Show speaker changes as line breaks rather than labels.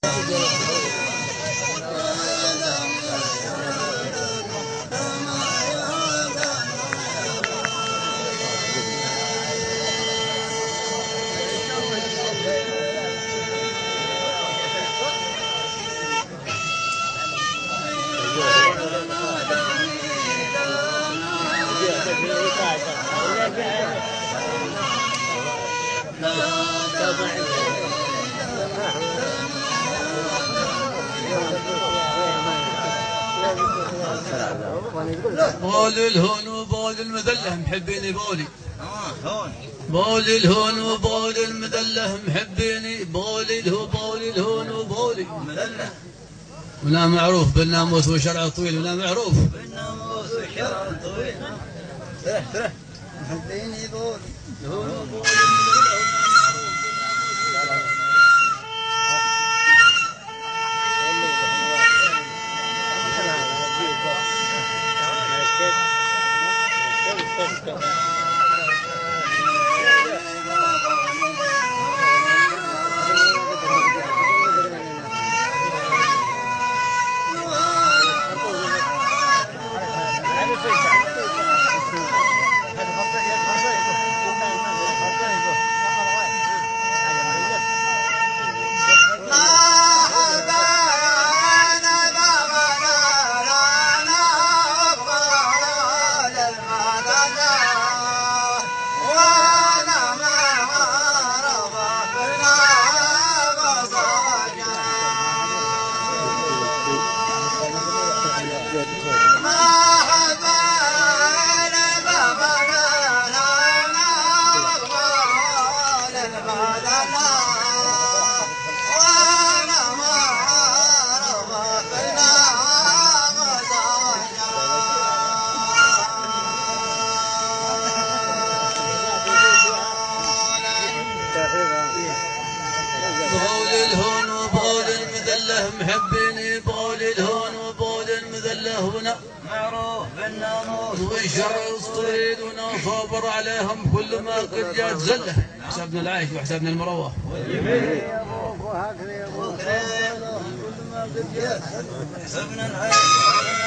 بول الهون وبول المذله محبيني بولي. بول الهون وبول المذله محبيني بولي. بول الهون وبولي مذله ولا معروف بالناموس وشرع طويل. ولا معروف
بالناموس وشرع طويل. محبيني بولي الهون وبول
محبيني بول الهون وبول المذله هنا
معروف بالناموس
والشرع الطويل ونصبر عليهم كل ما قد جات زله. حسبنا العيش وحسبنا المروه.
حسبنا العيش